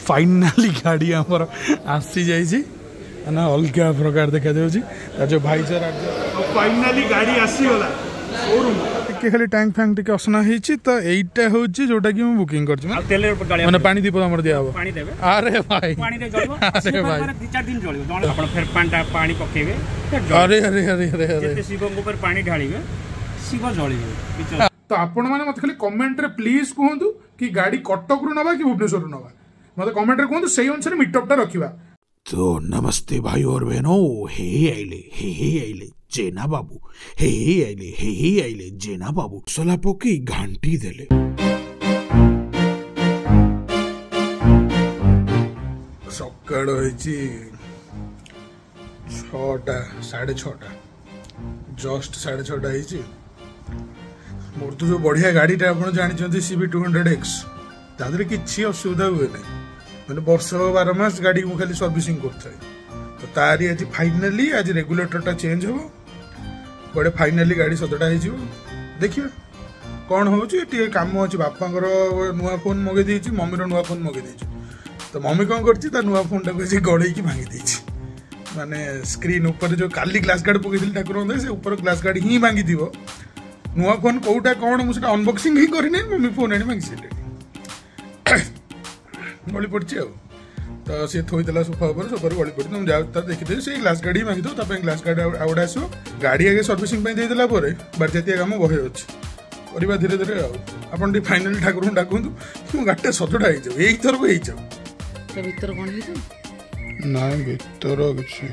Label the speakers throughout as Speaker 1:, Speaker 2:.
Speaker 1: Finally गाड़ी आमर आसी जाइए ना अलग प्रकार देखा जो भाईचारा फाइनाली गाड़ी आसीगला शोरूम टिके खाली टैंक फैंक टिके असना होइछि तो एइटा होछि जोटा कि मैं बुकिंग करछि माने पानी दीप हमर दिया हो पानी देबे अरे भाई पानी दे जळबो अरे भाई 2-4 दिन जळबो जण आपण फेर पानी पकेबे अरे अरे अरे अरे जते शिव ऊपर पानी ढाळीबे शिव जळीबे तो आपण माने मत खाली कमेंट रे प्लीज कहंतु कि गाड़ी कटक रु नबा कि भुवनेश्वर रु नबा मत कमेंट रे कहंतु सेही अनुसार मीटअप टा रखिबा। तो नमस्ते भाई और बहनों हे आइले जेना बाबू हे आइले जेना बाबू सला पके घंटी देले सकाळ होइछि 6टा 6:30 जस्ट 6:30 होइछि मोर तो जो बढ़िया गाड़ीटा आप जानते CB200X तादरे किसी असुविधा हुए ना मैंने वर्ष 12 मास गाड़ी को खाली सर्विसिंग करता है तो तारी आज फाइनाली आज रेगुलेटरटा चेंज हो बड़े फाइनाली गाड़ी सतटा हो देखिए कौन हो कम अच्छे बापा नुआ फोन मगे देती मम्मी नुआ फोन मगे देती तो मम्मी कौन कर नुआ फोन टाक गड़े भांगी देती माने स्क्रीन ऊपर जो काली ग्लास गार्ड पकई ठाकुर से ऊपर ग्लास गार्ड ही भांगी थी नुआ फोन कौटा कौन मुझे अनबक्सिंग ही करनी मम्मी फोन आनी भांगी सारे गली पड़ी तो सी थोड़ा सोफा सोफार गली पड़ी तुम जाओ देखिए से ग्लास गाड़ी ही मांगी दो ग्लास गार्ड आउटा आसो गाड़ी आगे सर्विसिंग देदेला बारजातीय काम बहे अच्छे करवा धीरे धीरे आपन फाइनाली ठाकुर डाकतु मो गाड़ी सजड़ा हो यही थरक ना भर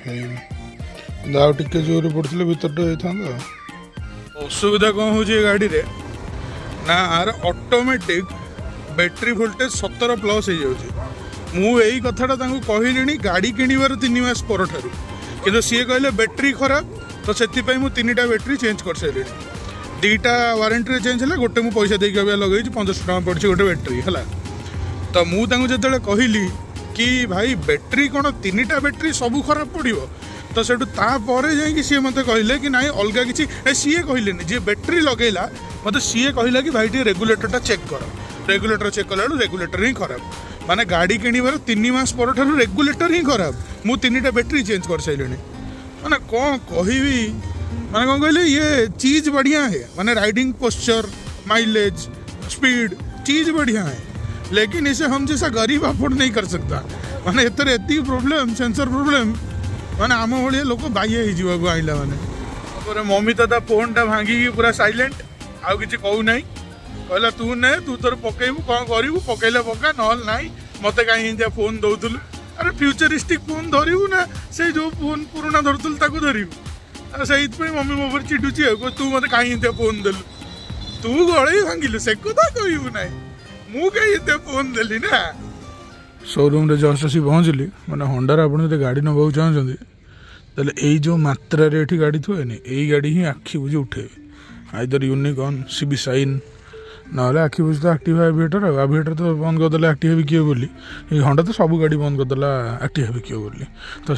Speaker 1: कि आउटे जोर पड़े भरटा असुविधा कौन हो गाड़ी रे ना आर ऑटोमेटिक बैटरी वोल्टेज 17+ हो जाऊँ यही कथाटा कहली गाड़ी किणवार 3 मास पर कि सी कहले बैटरी खराब तो से 3टा बैटरी चेंज कर सारे 2टा वारंटी चेंज है गोटे मुझे पैसा देकर लगे 500 टका पड़ी गोटे बैटरी है तो मुझे जो कहली कि भाई बैटरी कौन 3टा बैटरी सब खराब पड़ो तो से जाकि सी मत कहले कि ना अलग किसी सी कहले जी बैटरी लगेला मत सी कहला कि भाई रेगुलेटरटा चेक कर रेगुलेटर चेक कला रेगुलेटर ही खराब माने गाड़ी किणवार 3 मास पर रेगुलेटर ही खराब मु 3टा बैटरी चेंज कर सारे माने कौन कहबी माने कौन कहले ये चीज बढ़िया है माने राइडिंग पोस्चर माइलेज स्पीड चीज बढ़िया है लेकिन इसे हम जैसा गरीब अफोर्ड नहीं कर सकता माने एतर एती प्रॉब्लम सेंसर प्रॉब्लम माने आम भाई लोक बाह्य हो आइला माने मम्मी तो फोन टा भांगी पूरा साइलेंट आउ किसी कहू ना कहला तू ने तू तोर पकेबू कौन करू पकेले पका नल ना मत कहीं फोन दौलु अरे फ्यूचरिस्टिक फोन धरबू ना से जो फोन पुराना धरुल धरबू से मम्मी मो पर चिडुची तू मत कहीं फोन देलु तू गड़े भांगिलु से कथा कहबू ना मु कहीं फोन देली ना शोरूम रे जस्ट आसी पहुँचली मैंने हंडार आप गाड़ी नवा चाहते तेल यही जो मात्रा ये गाड़ी थोड़े यही गाड़ी ही आखि बुझे उठे आइदर यूनिकॉर्न CB शाइन ना आखि बुझे तो एक्टिवा एविएटर तो बंद करदे एक्टिवा भी किए बोली हंडा तो सब गाड़ी बंद करदेला एक्टिवा भी किए बोली तो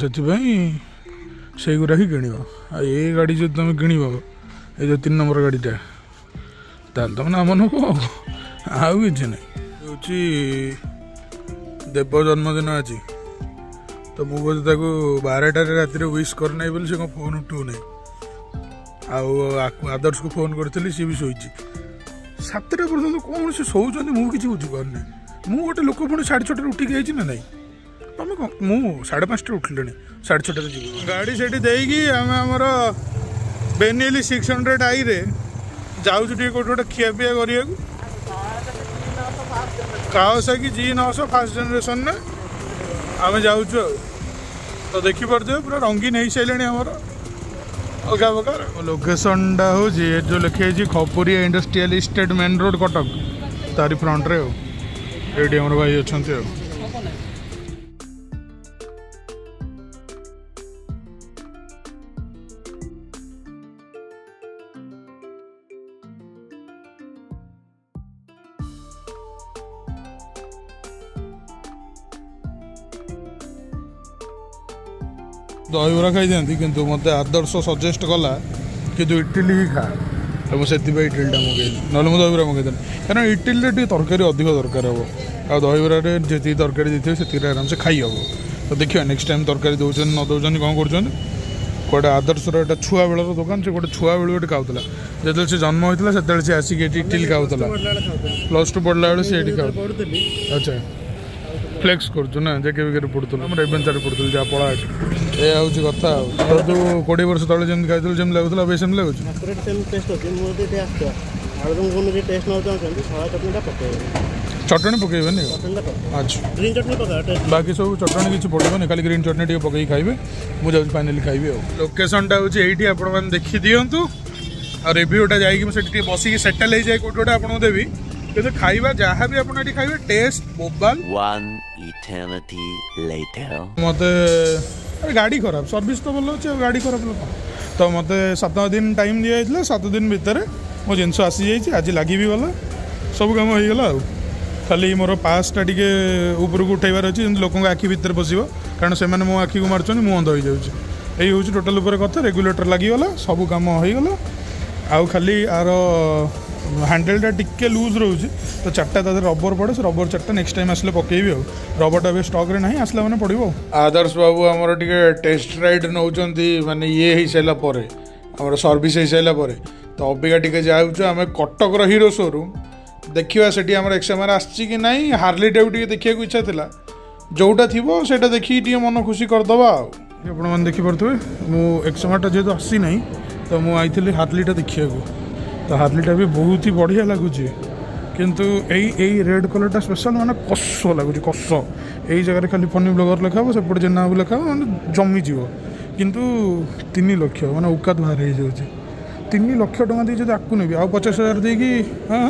Speaker 1: से गुरा ही किण ये गाड़ी जो तुम किण ये जो 3 नंबर गाड़ीटा ताल तुम नाम नब आउ कि नहीं देव जन्मदिन आज तो मुझे 12टार राति विश करना बोली से फोन उठू ना आदर्श को फोन करी सी भी शोची 7टा पर्यटन कौन से शोचते मुझे बुझीपारे मुझे गोटे लोक पुणी 6:30 उठिक आई ना नहीं तुम मुझे 5:30 उठिले 6:30 जी गाड़ी से आमर बेनियली 600 आई रे जाऊँ गोटे खियापिया करा कावासाकी G900 फास्ट जनरेशन ने आम जाऊँ तो देखिपे पूरा रंगीन हो सारे आमर अलग प्रकार लोकेशन टा हूँ जो लिखे Khapuria industrial estate main road Cuttack तारी फ्रंट रे ये आम भाई अच्छा दहीबरा खाई दिखाती किंतु मत आदर्श सजेस्ट कला कि तू इटिली ही खा तो मुझे इटिलटा मगेदी ना मुझे दहीबरा मगेदेनी कारण इटिली तरकारी अधिक दरकार हम आ दहीबरे जी तरकारी देते से आराम से खाई हम। तो देखिए नेक्स्ट टाइम तरकारी दौरान न दौरान कौन कर गोटे आदर्शर एटा छुआ बेलर दुकान से गोटे छुआ बेलू गोटे खाऊला जो से जन्म होता से से आसिक इटिल खाऊला +2 पढ़ला बेले से ये खाऊ। अच्छा फ्लेक्स करना जेके विके पढ़ुल आम रेभेन्सा पढ़ुल जहाँ पढ़ा ये हूँ कथा जो 20 वर्ष तले जमी खाई जमी लगुला अब सेम लगुच चटनी पकईबे अच्छा बाकी सब चटनी किसी पड़े खाली ग्रीन चटनी पकई खाइबे मुझे फाइनाली खाइबे। लोकेशनटा हूँ ये आपण देखी दिंतु आ रिव्यूटा जाकि बसिक सेटल हो जाए कौट गोटे आपको देवी कि खाइबा जहाँ भी आप खाइबे टेस्ट बोबाल मत गाड़ी खराब सर्विस तो भल अच्छे गाड़ी खराब लोक तो मत 7 दिन टाइम दिखाई 7 दिन भितर मो जिनस आसी जाइए आज लगी भी गला सब कम हो गला खाली मोर पासटा टे ऊपर को उठाइबार अच्छे लोक आखि भितर पशो कारण से मो आखि को मार्च मु अंध हो जाऊँगी यही हूँ टोटाल उपर कथा रेगुलेटर लगिगला सब कम होगला आउ खाली आर हैंडलटा टिके लूज रोचे तो 4टा रबर पड़े से रबर 4टा नेक्स्ट टाइम आसले पकेबी रबरटा भी स्टक ना आसला मैंने पड़ो। आदर्श बाबू आमर टे टेस्ट राइड नौ माने ये हो सारापर आम सर्विस हो सारापर तो अबिका टे जाऊँ आम कटकर हीरो शोरूम देखा से आम एक्सएमआर आसी कि ना हार्ली डेविड देखा इच्छा था जोटा थी से देखिए मन खुशी करदे आपने देखिपे मु एक्सएमआर जेहतु आसी ना तो मुझे हार्लीटा देखा तो हार्लीटा भी बहुत ही बढ़िया लगुच किंतु यही रेड कलरटा स्पेशल माने कस लगुच कस यही जगह खाली फनी ब्लगर लिखा सेपटे जेना बाबू लिखा मैंने जमी जीव किंतु 3 लाख माने उकात बाहर हो जाए 3 लाख टका दी जो आपको नहीं आउ 50,000 देकी हाँ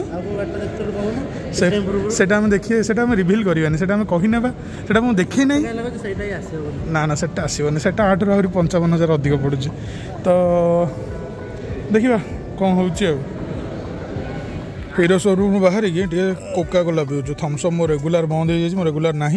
Speaker 1: से देखिए से रिभिल करवानी से कहीने से देखे ना ना से आसबनी से 8 रु 55,000 अधिक पड़ुଛି तो देखा कौन हो हीरो शोरूम बाहर कोका कोला पीऊँ थम्सअप मो रेगुलर बंद हो जाए मो रेगुलर ना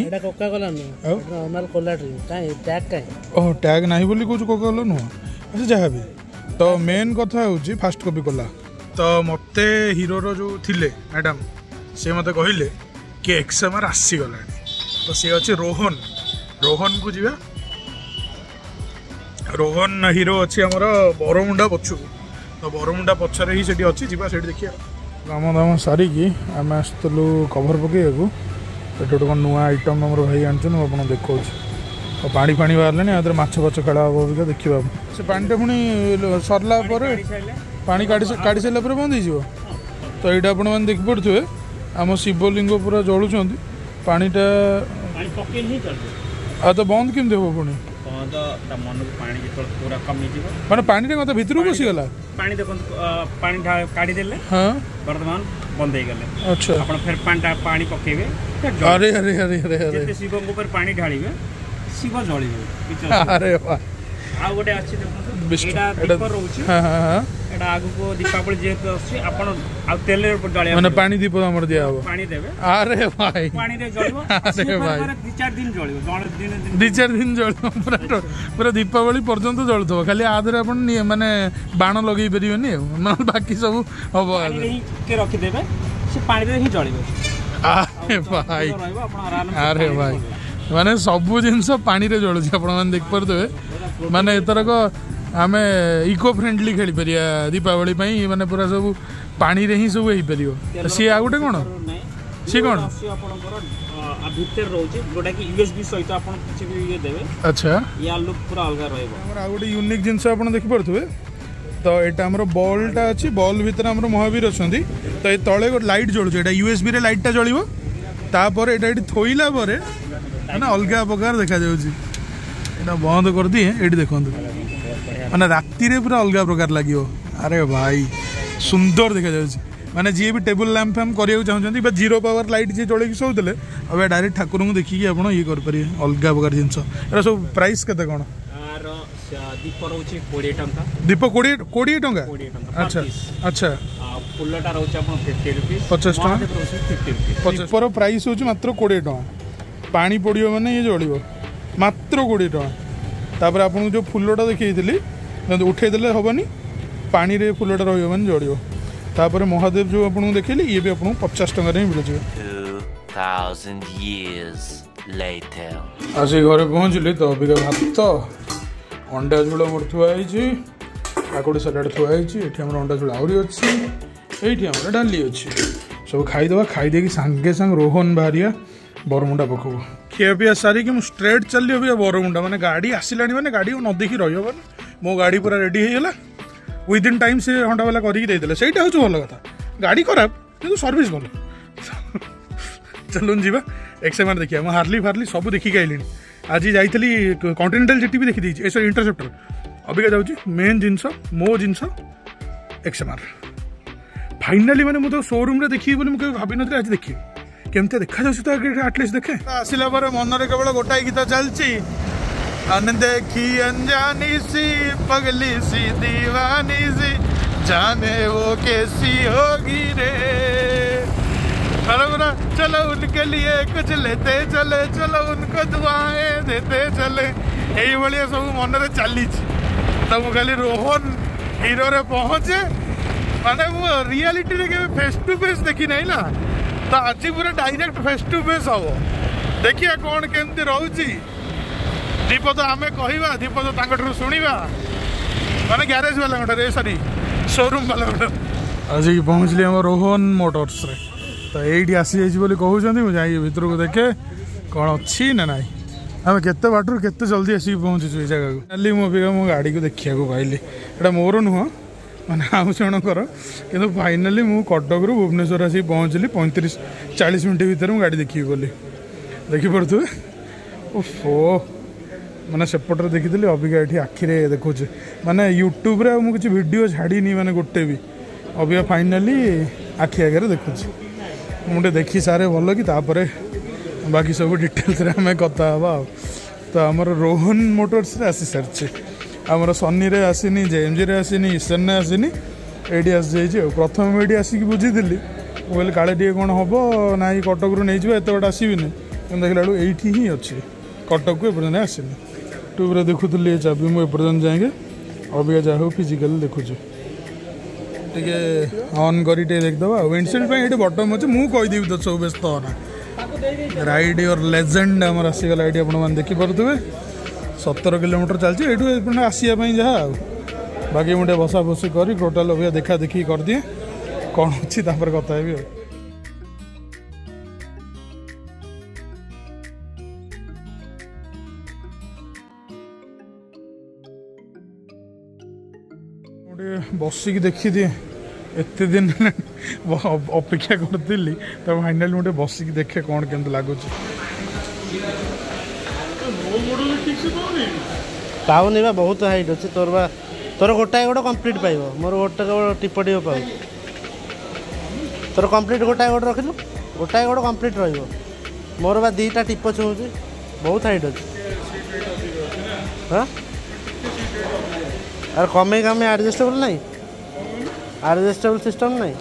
Speaker 1: ओह टैग ना बोली कौन कोका कोला नुह अच्छा जहाँ भी तो मेन कथा हूँ फास्ट कॉपी कोला तो मत हीरोर जो थिले मैडम सी मत कहले कि एक्सएमआर आसीगला तो सी अच्छे रोहन रोहन को जीवा रोहन हीरो अच्छी आमर बरमुंडा पछू तो बरमुंडा पछरे ही सेठी अच्छी जीवा सेठी देखिए काम दाम सारिकी आम आसलु कभर पकईकू ये गोटे कौन नुआ आइटम आम भाई आनी मुझे देखा तो पानी पानी बाहर आदि माछ फाछ खेला हम अबिका देखा से पानीटा पुणी सरला पानी काढ़ी सारा बंद हो तो यहाँ आपण मैंने देखिपे आम शिवलिंग पूरा जलुं पानीटा तो बंद केमती हम पुणी माने पानी रे मत भितर बसीगला
Speaker 2: पानी देखो पानी काढ़ी देले हाँ वर्तमान बंद हो गले
Speaker 1: अच्छा
Speaker 2: अपन फिर पानी पकेबे
Speaker 1: अरे अरे अरे अरे
Speaker 2: जेते शिव को ऊपर पानी ढाळीबे शिव जळीबे
Speaker 1: अरे वाह
Speaker 2: आ गोटे अछि देखो एटा दीप रहउछि
Speaker 1: हां हां हां
Speaker 2: एटा आगु को दीपावली जेत अछि अपन आ तेल ऊपर डालिया
Speaker 1: माने पानी दीप हमर दिया हो
Speaker 2: पानी देबे
Speaker 1: अरे भाई
Speaker 2: पानी रे जळिबो
Speaker 1: अरे भाई
Speaker 2: 2-4 दिन जळिबो
Speaker 1: 2-4 दिन जळिबो पूरा दीपावली पर्यंत जळुथबो खाली आधरे अपन माने बाण लगै परिबेनी माने बाकी सब हबो
Speaker 2: के रखि देबे से पानी रे ही जळिबो
Speaker 1: अरे भाई अरे भाई माने सबू जिनस पानी रे जळुछि आपण माने देख परदे माने एतरक आमे इको फ्रेंडली खेली परिया दीपावली पई माने पूरा सब पानी रे ही सब हेई परियो सी आ गुटे कोन सी कोन
Speaker 2: आ भीतर रहउछि गोटा कि यूएसबी सहित आपण किछि भी ये देबे
Speaker 1: अच्छा
Speaker 2: या लुक पूरा अलगा रहइबो
Speaker 1: हमर आ गुटे यूनिक जिनस आपण देखि परथुबे तो एटा हमर बॉलटा अछि बॉल भीतर हमर महावीर अछंती तो ए तळे गो लाइट जळुछि एटा यूएसबी रे लाइटटा जळिबो तापर एटा एठी थोइला परे ना अलग प्रकार देखा जाऊँगी यहाँ बंद कर दिए ये देखो मैंने राति रे पूरा अलग प्रकार लगे अरे भाई सुंदर देखा जाऊँगी मैंने जी भी टेबल लैंप फैम्प करने चाहते जीरो पावर लाइट जी चल शोले अब डायरेक्ट ठाकुर को देखिए आप ये करेंगे अलग प्रकार जिनस ये सब प्राइस केते कौन
Speaker 2: दीप रोचे 20 टंका
Speaker 1: दीप 20 टंका अच्छा अच्छा
Speaker 2: फुलटा रोचे 50 रुपीस
Speaker 1: 50 टंका 50 पर प्राइस होची मात्र 20 टंका पानी पड़ो मैंने ये जल्द मात्र 20 टंका तापर आपको जो फुलटा देखी उठेदेले हेनी पानी रे फुलटा रही मैंने जल्द तापर महादेव जो आपको देखिए ये भी आपको 50 टंका ही मिल जाए
Speaker 3: 2,000 years later.
Speaker 1: आसी घरे पहुँचली तो अबिका भात अंडा झोल मोर थुआई काकुड़ी सलाड थुआई ये अंडा झोल आहरी अच्छी ये डाली अच्छी सब खाईदे खाईदे सांगे सांग रोहन बाहरिया बरमुंडा पकब खिया पिया सारिकी मुझे स्ट्रेट चलि अभी बरमुंडा मैंने गाड़ी आसला मैंने गाड़ी न देखी रही मो गाड़ी पूरा रेडी होगा विदिन टाइम से हंडा वाला करके सहीटा हूँ भल कथा गाड़ी खराब कि सर्विस भल चलुन जीवा एक्सएमआर देखिए मैं हार्ली फार्ली सब देखिक आइली आज जाइली कॉन्टिनेंटल जेटी भी देखी सॉरी इंटरसेप्टर अबिका जाऊँगी मेन जिनस मो जिनस एक्सएमआर फाइनाली मैंने मुझे शोरूम रे देखी मुझे भाभी नी आज देखी केमती देखा तो आटलिस्ट देखे आसला मनरे केवल गोटाए गीत चलती देखी अनजानी सी पगली सी दीवानी सी जाने वो कैसी होगी रे चलो उनके लिए कुछ लेते चले चलो उनको दुआएं देते चले यही भाया सब मनरे चली तो मुझे खाली रोहन हीरो रे पहुंचे माने वो रियलिटी रे फेस टू फेस देखी नहीं ना तो आज पूरा डायरेक्ट फेस टू फेस हम देखिए कौन केमती रोची दीप तो आम कह दीप तो शुणा माने ग्यारेज वाला सॉरी शोरूम वाला आज पहुँचली आम रोहन मोटर्स रे तो ये आसी जाइए कहते मुझे भितर को देखे कौन अच्छी ना ना आम केते बाटर केते जल्दी आसिक पहुँचु ये जगह को मो गाड़ी को देखा पाइली एटा मोर नुह मैंने आउ जनकर कि फाइनाली मुझे कटक रू भुवनेश्वर आसिक पहुँचली 35-40 मिनट भितर मुझे गाड़ी देखी गली देखिपे ओफो मैंने सेपटे देखी अबिका ये आखिरे देखुचे माने यूट्यूब रे मुझे वीडियो छाड़ी माने गोटे भी अबिका फाइनाली आखि आगे देखुचे मुझे देखी सारे भल कि बाकी सब डिटेल्स आम कथा तो आमर रोहन मोटर्स रे आसी सारी आमर सनी रे आसीनी जेएमजी रे आसीनी ईशान ने आसीनी ये आसी जाइए प्रथम ये आसिक बुझीली मुझे काले टे कौन हम ना कटक रू नहीं एत बट आसबिनी देखला बेलू ये ही अच्छी कटक को एपर्तन आसनी यूट्यूब देखुली ये चाबी मुझे एपर्तन जाएंगे अबिका जहाँ हो फिजिकाल देखुचे टे ऑन कर देखदे विंडशील्ड ये बटन अच्छे मुझे कहीदेवी तो सब व्यस्त होना राइड योर लेजेंड आमर आसीगला ये आपने देखिपे 17 किलोमीटर चलती ये आसापी जहाँ बाकी मुझे बसा बसी कर टोटाल अभी देखा देखी कर दिए कौन अच्छी कथा है बसिक देखी दिए एत दिन अपेक्षा करी तो फाइनाली मुझे बसिक देखे कौन केमती लगुच
Speaker 4: पाऊनी बा बहुत हाइट अच्छे तोर बा तोर गोटाए गोटे कंप्लीट पाइब मोर गोटे केवल टिपटी पाऊ तोर कंप्लीट गोटाए गोटे रखिलु गोटाए गोटे कंप्लीट रही मोर बा दीटा टिप छुँची बहुत हाइट अच्छे हाँ और कमे कमे एडजस्टेबल नहीं एडजस्टेबल सिस्टम नहीं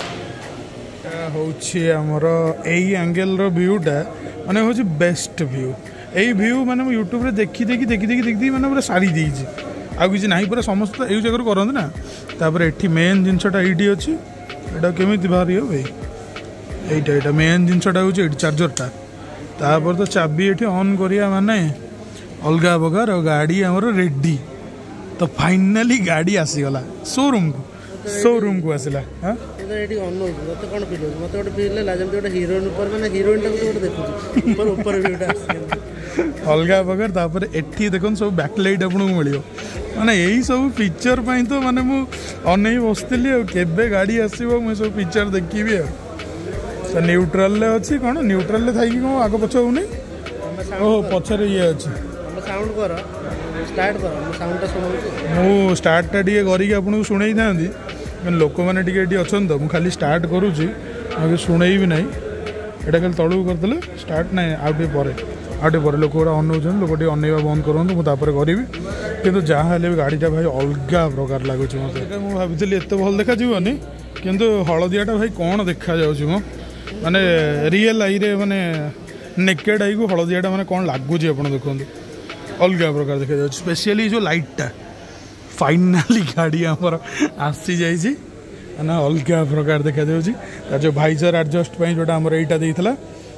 Speaker 1: होमर यही एंगल व्यूटा माने हूँ बेस्ट व्यू यही व्यू मैंने यूट्यूब रे देखी देखी देखी देखी देखी मैंने पूरा सारी देजी आउ कि ना पूरा समस्त यू जगह करते ना तापर ये मेन जिनसटा ये अच्छी यहाँ केमी बाहर हो भाई यहाँ मेन जिनसटा हूँ ये चार्जरटा तापर तो चाबी ये ऑन करिया माने अलग प्रकार गाड़ी आमर रेडी तो फाइनाली गाड़ी आसीगला शोरूम को आसला हाँ
Speaker 4: मत कौन फील मत गोटे फील है जमी गोटे हिरोइन मैंने हिरोइन गोटे देखुची
Speaker 1: अलग प्रकार तापर एठी देखो सब बैकलाइट आपको मिल माने यही सब पिक्चर तो माने मु अनै बसती केबे गाड़ी आसो मुझे सब पिक्चर देखी तो न्यूट्राल अच्छी कौन न्यूट्राल थी कौन आग पछ हो ओह पचर ये अच्छी
Speaker 4: साउंड कर स्टार्ट कर साउंडटा सुनाऊँ
Speaker 1: मु स्टार्टटा टे करके आपको शुणई था लोक मैंने अच्छा तो मुझे खाली स्टार्ट करुँची शुणई भी ना यहाँ खाली तलू करदे स्टार्ट ना आउटे पर लोक गुड़ा अनौन लोक अनैवा बंद करूँ मुझे करी कि जहाँ भी गाड़ीटा भाई अलग प्रकार लगुच मत मुझे भाई एत भल देखा किंतु हलदियाटा भाई कौन देखा मो माने रियल आई रे माने नेकेड आई को हलदियाटा माने कौन लगुच आप देखो अलग प्रकार देखा स्पेशली जो लाइटटा फाइनाली गाड़ी आमर आसी जाना अलग प्रकार देखा जो भाइजर एडजस्ट जोटा आमर यहाँ देता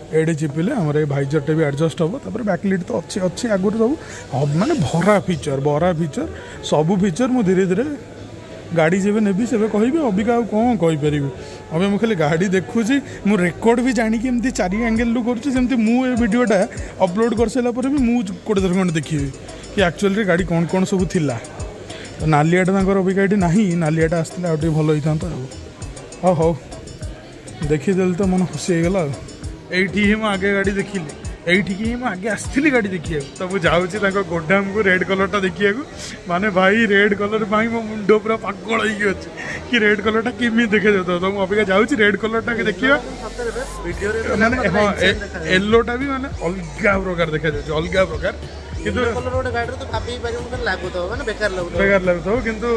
Speaker 1: एडी चिपिले आमर भाइजरटे भी एडजस्ट हम तापर बैकलिट तो अच्छी अच्छी आगुरी सब माने भरा फीचर सबू फीचर मु धीरे धीरे गाड़ी जब नेबी से कहि अबिका कौन कहीपरि अबे मुझे खाली गाड़ी देखुची मु रेकर्ड भी जानिकी एमती 4 एंगल रु करुँच वीडियोटा अपलोड कर सारा भी मुझे 20 खंड देखी कि एक्चुअली गाड़ी कौन कौन सब थिला नालियाटा अबिका ये ना नालियाटा आसला आउ भल होता हाँ हौ देखीदे तो मन खुशी होगला ये आगे गाड़ी देखिली ये आगे आसती गाड़ी देखिए तो मुझे जाऊँगी गोडाम को रेड कलरटा देखिए माने भाई रेड कलर मो मुंड पूरा पागल हो कि रेड कलरटा केमी देखा जाता तो मुझे जाऊँगी रेड कलरटा के देखिए माने हाँ येलोटा भी माने अलग प्रकार देखा जाए अलग प्रकार बेकार लगुता किंतु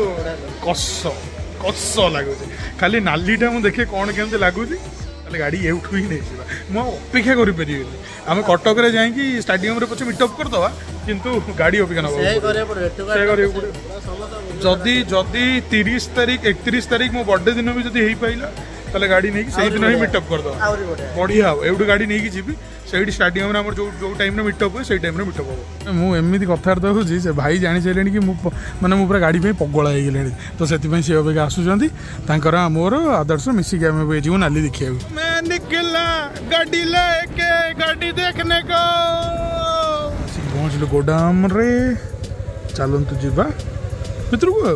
Speaker 1: कस लगुच खाली नालीटा मुझे देखे कौन केमती लगुच गाड़ी एठू ही नहीं मुझे अपेक्षा करें आम कटक जाकि स्टाडियम पचे मीटअप करदे किंतु गाड़ी अपेक्षा ना जदि 30 तारीख 31 तारीख मो बर्थडे दिन भी जब हो पाला ताले गाड़ी नहीं से दिन ही मीटअप करदे बढ़िया हम एवढ गाड़ी नहीं जी से स्टाडियम जो टाइम मीटअप हुए से टाइम मीटअप हम मुझे कथबार्ता होची से भाई जानी सारे कि माने मु पूरा गाड़ी पगला हो गले तो से अपेक्षा आसुँच मोर आदर्श मिसिक आम जीव नाली देखिए मैं निकला गाड़ी लेके गाड़ी देखने को पहुँचलु गोदाम रे चलतु जीवा भितर को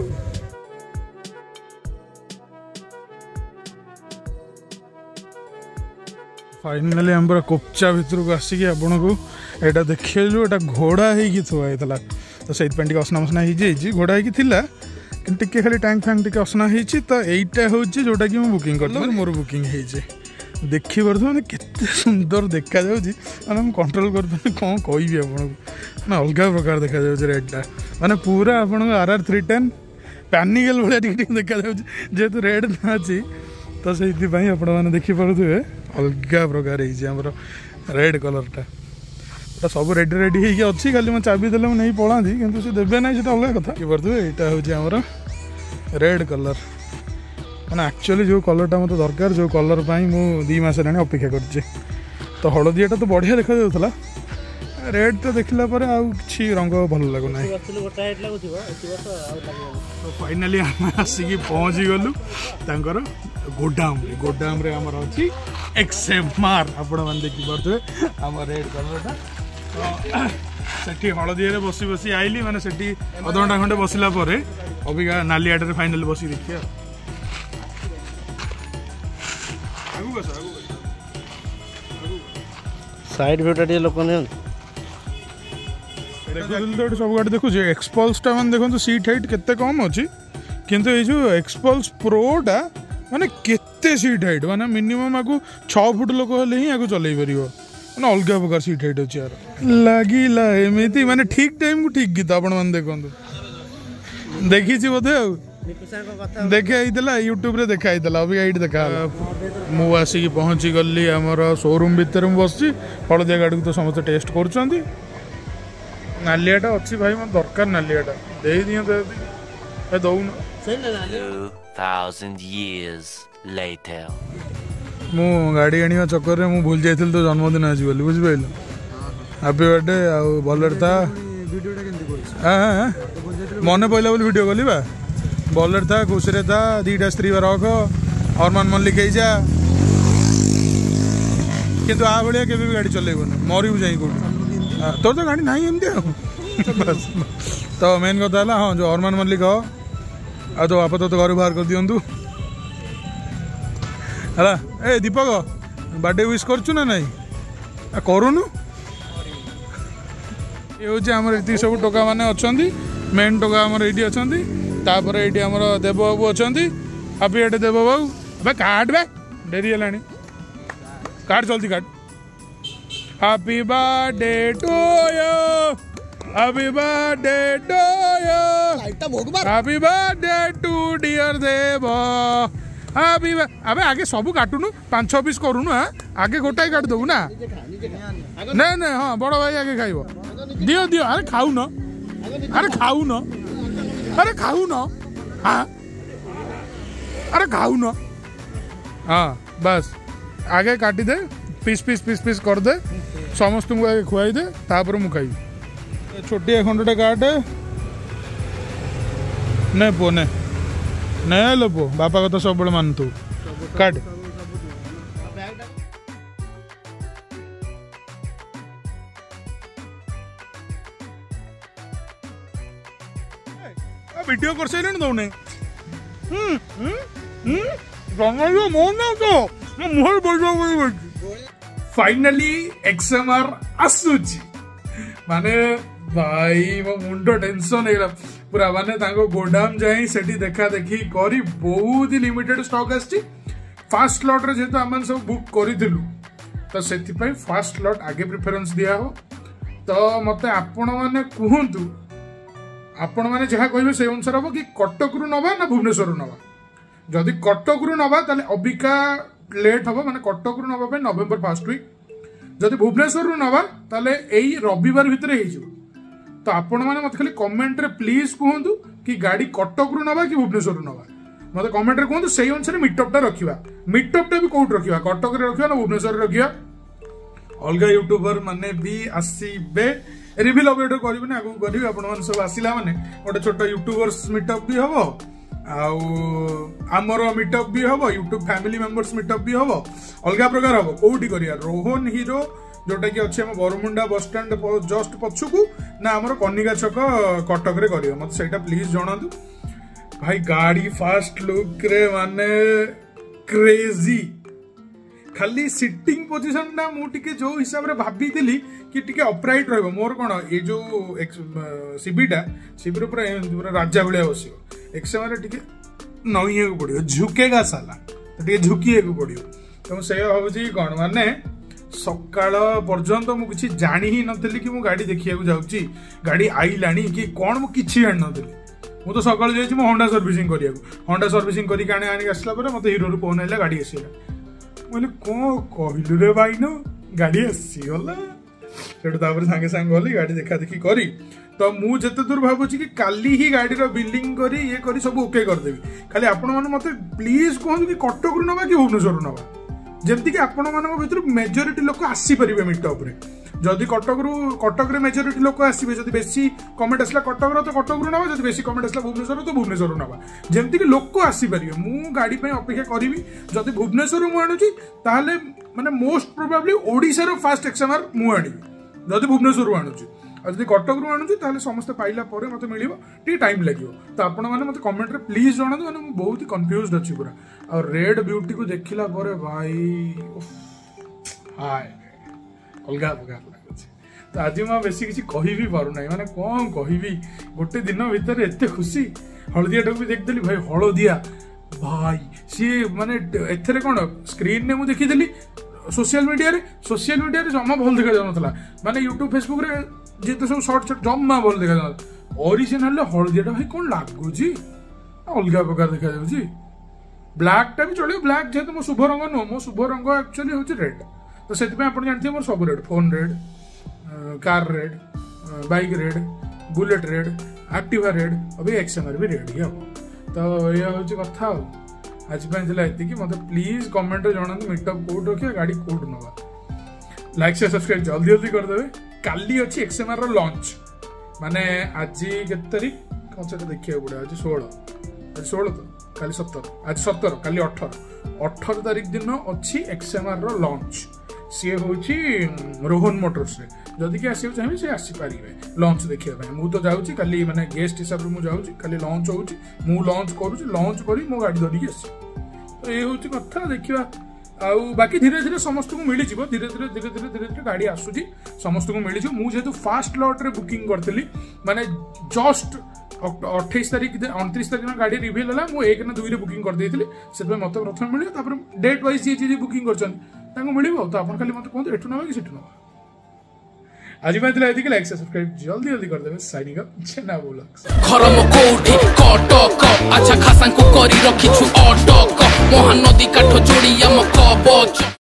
Speaker 1: फाइनाली आम कोपचा भितर को आसिक आपन को यहाँ देखलु एटा घोड़ा होगी थुआईला तो से असना मसना हो घोड़ा होगी टिके खाली टैंक फैंक टिके असना होती तो यहीटा हूँ जोटा कि बुकिंग कर मोर बुकिंग हो देखी पार्थ मैंने केते सुंदर देखा मैंने कंट्रोल कर कौन कहि आपको अलग प्रकार देखा रेडटा मैंने पूरा आपन RR 310 पैनिकल भाई देखा जेहेतु रेड ना अच्छी तो से मैंने देखिपे अलग प्रकार होमर रेड कलरटा सब रेडी रेडी अच्छी खाली मैं चाबी देले नहीं पलाती किंतु से देवे ना से अलग कथा कि यहाँ हूँ आमर रेड कलर मैंने एक्चुअली जो कलरटा मत दरकार जो कलर मु 2 मास हेल्ला अपेक्षा कर तो हलदियाटा तो बढ़िया देखा जाऊला रेड तो देखला पर आउ किछि रंग भल लगुना तो फाइनाली आम आसिक पहुँची गलु तांकर गोडाम रे आमर अच्छी XMR आपण मैंने देखी पारे आम रेड कलरटा सेठी हलदिया बसी बसी आईली माने सेठी अध घंटा खंडे बसला अबिका नालियाटे फाइनाली बसी देखिए
Speaker 4: साइड व्यूटा लोक
Speaker 1: देखो सब गाड़ी देखुचे एक्सपल्सटा मैंने देखो सीट हाइट केते कम अच्छी किंतु ये जो एक्सपल्स प्रोटा माने केते सीट हाइट माने मिनिमम आगु 6 फुट लोक हेले ही आगु चलै परिबो माने अलग प्रकार सीट हाइट अच्छी यार लागिला एमिति माने ठीक टाइम को ठीक गीत आपण माने देखो देखी बोधे देखा यूट्यूब रे देखा अभी ये देखा मु आसिक पहुँची गली आमर शोरूम भितर बस हलदिया गाड़ी को तो समस्त टेस्ट कर नालियाटा अच्छी भाई मत दरकार नालियाटा दे दिए दौन
Speaker 3: 2000 years later
Speaker 1: मु गाड़ी आने चक्कर में भूल जाइल तो जन्मदिन आज बोली बुझिपाल हैप्पी बर्थडे आउ भलर था मन पड़ा बोली वीडियो कली बा बॉलर था घुसरे था 2टा स्त्री रख अरमान मल्लिक जा किंतु आ भाया के गाड़ी चलेबन मरबू जाई कौट तोर तो गाड़ी नहीं एमती बस तो मेन कथा है हाँ जो अरमान मल्लिक हो आ तो आप तो घर बाहर कर दिंतु है ए दीपक बर्थडे विश करचु ना नहीं करूनु ये हूँ आम ये सब टोका मैंने अच्छा मेन टोका आमर ये अच्छा तापर ये आमर देव बाबू अच्छा हैप्पी बर्थडे देव बाबू बे काट बे डेरी है काट जल्दी काट happy birthday to you happy birthday to you happy birthday to dear Dev happy अबे आगे सब काटुनु 5-6 पीस करूनु हाँ आगे गोटाई काट दबु ना नहीं नहीं हाँ बड़ भाई आगे खाइब दियो दियो अरे खाऊ न अरे खाऊ न अरे खाऊ न हाँ अरे खाऊ न हाँ बस आगे काटी दे पीस पीस पीस पीस कर दे समस्त को आगे खुआई दे तापर मु खाई छोटिया खंडटे काटे ने पो ने लो पो बापा कथा सब मान तू काट वीडियो कर सारे दौने फाइनली एक्सएमआर आसुची माने भाई मो मुंडो टेंशन हेला पूरा माने तांको गोडाम जाई सेठी देखा देखी करी बहुत ही लिमिटेड स्टॉक आछि फास्ट स्लॉट रे जेतो हमन सब बुक करिदिलु तो सेति पई फास्ट स्लॉट आगे प्रेफरेंस दिया हो तो मते आपण माने कहंतु आपण माने जहा कहबे से अनुसार हो कि कटक रु नबा ना भुवनेश्वर रु नबा जदि कटक रु नबा ताले अबिका लेट हबो माने कटक रु नबा पे नवेम्बर फर्स्ट वीक जदि भुवनेश्वर रु नबा ताले एई रविवार भितरे हे जो तो आपण माने मत खाली कमेंट रे प्लीज कहंतु कि गाड़ी कटक रु नबा कि भुवनेश्वर रु नबा मत कमेंट रे कहंतु सेही अनुसार मीटअप टा रखिबा मीटअप टा भी कोट रखिबा कटक रे रखिबा ना भुवनेश्वर रे रखिबा अलगा यूट्यूबर माने भी आसीबे रिवील अपडेट करिबे ना आगु करिबे आपण मन सब आसिला माने गोटे छोट यूट्यूबर्स मीटअप भी हबो आउ आमर मीटअप भी हबो यूट्यूब फैमिली मेंबर्स मीटअप भी हबो अलगा प्रकार हबो कोउटी करिया रोहन हीरो जोटा कि अछि हम बरमुंडा बस स्टैंड जस्ट पछुकू ना हमर कनिका छक कटक रे करियो मत सेटा प्लीज जणादु भाई गाड़ी फास्ट लुक रे माने क्रेजी खाली सिटिंग पोजिशन ना मु टिके जो हिसाब रे भाबी दिली कि टिके अपराइट रहबो मोर कोन ए जो सीबीटा सीबी पूरा राजा भलिया बसियो एक्सएम रे टिके नइए को पड़ियो झुकेगा साला तो टिके झुकिए को पड़ियो तो से होबजी कोन माने सकाळ पर्यंत मु किछि जानि ही नथली कि मु गाड़ी देखिया को जाउची गाड़ी आइलानी कि कोन मु किछि जानि नथली मु तो सकाळ जाइछि मु होंडा सर्विसिंग करिया को होंडा सर्विसिंग करी काने आनी आसला पर मते हीरो रु फोन आइला गाड़ी आसीला बोले कौन कहलु रे भाई न गाड़ी आसीगला सेठ तापर सांगे सांग गली गाड़ी देखा देखी करी तो मु जते दूर भाबुची कि काली ही गाड़ी रो बिलिंग करी ये करी सब ओके कर देबी खाली आपण माने मते प्लीज कहू कि कटक रु नबा कि भुवनेश्वर रु नबा जेमति कि आपण मानक भितर मेजॉरिटी लोक आसी परिबे मीटअप रे जदि कटक रे मेजॉरिटी लोक आसीबे जदि बेसी कमेंट आसला कटक रो तो कटक रु नबा जदि बेसी कमेंट आसला भुवनेश्वर रो तो भुवनेश्वर रु नबा जेमति कि लोक आसी परिबे मु गाड़ी पे अपेक्षा करिवि जदि भुवनेश्वर रु मु आनुची ताहाले माने मोस्ट प्रोबेबली ओडिसा रो फास्ट एक्सएमआर मु आनी जदि भुवनेश्वर रु आनुची जदि कटक रु आनुची ताहाले समस्त पाइला परे मते मिलिबो टी टाइम लागियो तो आपण माने मते कमेंट रे प्लीज जणा दो माने मु बहुत ही कंफ्यूज्ड अछि पूरा और रेड ब्यूटी को देखिला परे भाई हाय अलगा प्रकार लागछ तो आज मैं बेसी किसी कहि भी पारु नै माने कोन कहिबी गोटे दिन भीतर एते खुशी हळदिया टक भी देख देली भाई हळदिया भाई सी माने एथरे कोन स्क्रीन ने मु देखि देली सोशल मीडिया रे जम्मा भल देखा जाउनथला माने यूट्यूब फेसबुक रे जेते सब शॉर्ट शॉर्ट जम्मा भल देखा जाउन ओरिजिनल हळदिया भाई कोन लागु जी अलगा प्रकार देखा जाउ जी ब्लैक टा भी चलियो ब्लैक जेते मो शुभ रंग नो मो शुभ रंग एक्चुअली होची रेड तो सेति पे आपण जानथि मोर सब red phone red car red bike red bullet red Activa red अभी एक्सएमआर भी रेड ही हम तो ये होची कथा आज पे एति कि मते प्लीज कमेंट रे जणानु मीटअप कोड रखिया गाड़ी कोड नवा लाइक से सब्सक्राइब जल्दी जल्दी कर देबे काली अछि एक्सएमआर रो लॉन्च माने आज के तारीख कौन से देखिया बुडा आज 16 तो काली 17 आज 17 काली 18 तारीख दिन अच्छी एक्सएमआर रो लॉन्च सी होची रोहन मोटर्स रे जदि कि आसी चाहिए से आसी पारिबे लॉन्च देखिया भाई मु तो जाउची काली माने गेस्ट हिसाब रे मु जाउची काली लॉन्च होउची मु लॉन्च करूची लॉन्च करी मो गाड़ी धरि आसी तो ए होची कथा देखिबा आउ बाकी धीरे धीरे समस्त को मिली जीवो धीरे धीरे गाड़ी आसुची समस्त को मिली मु जेतु फास्ट लॉट रे बुकिंग करतली माने जस्ट 28 तारीख 29 तारीख में गाड़ी रिवील है मुझे 1 ना 2 रे बुकिंग कर देइथिली से मत प्रथम मिले तापर डेट वाइज ये चीज बुकिंग करछन ताको मिलिबो तो अपन खाली मत कोन एठु नबा कि सेठु नबा आज मैं एति लाइक से सब्सक्राइब जल्दी जल्दी कर देबे साइनिंग अप छेना ब्लॉग्स
Speaker 5: खरम कोठी कटक अच्छा खासा को करी रखिछु अटक महानदी काठ जोड़ी हम कबच